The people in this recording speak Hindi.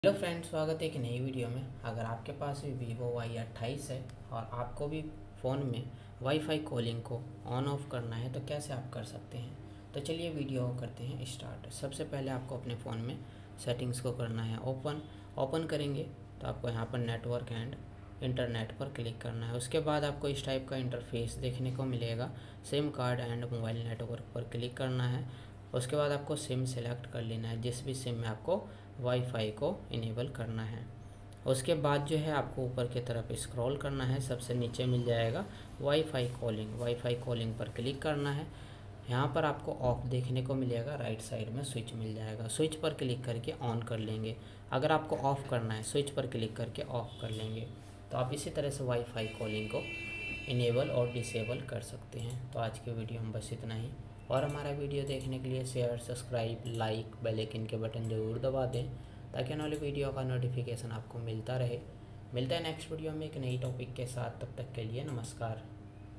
हेलो फ्रेंड्स, स्वागत है एक नई वीडियो में। अगर आपके पास भी वीवो Y28 है और आपको भी फ़ोन में वाईफाई कॉलिंग को ऑन ऑफ करना है तो कैसे आप कर सकते हैं। तो चलिए वीडियो करते हैं स्टार्ट। सबसे पहले आपको अपने फ़ोन में सेटिंग्स को करना है ओपन करेंगे तो आपको यहाँ पर नेटवर्क एंड इंटरनेट पर क्लिक करना है। उसके बाद आपको इस टाइप का इंटरफेस देखने को मिलेगा। SIM card and mobile network पर क्लिक करना है। उसके बाद आपको सिम सेलेक्ट कर लेना है, जिस भी सिम में आपको वाईफाई को इनेबल करना है। उसके बाद जो है आपको ऊपर की तरफ स्क्रॉल करना है। सबसे नीचे मिल जाएगा वाईफाई कॉलिंग पर क्लिक करना है। यहाँ पर आपको ऑफ देखने को मिलेगा, राइट साइड में स्विच मिल जाएगा। स्विच पर क्लिक करके ऑन कर लेंगे। अगर आपको ऑफ़ करना है स्विच पर क्लिक करके ऑफ़ कर लेंगे। तो आप इसी तरह से वाईफाई कॉलिंग को इनेबल और डिसेबल कर सकते हैं। तो आज के वीडियो में बस इतना ही। और हमारा वीडियो देखने के लिए share, subscribe, like, bell icon के बटन ज़रूर दबा दें ताकि आने वाली वीडियो का नोटिफिकेशन आपको मिलता रहे। मिलता है नेक्स्ट वीडियो में एक नई टॉपिक के साथ। तब तक के लिए नमस्कार।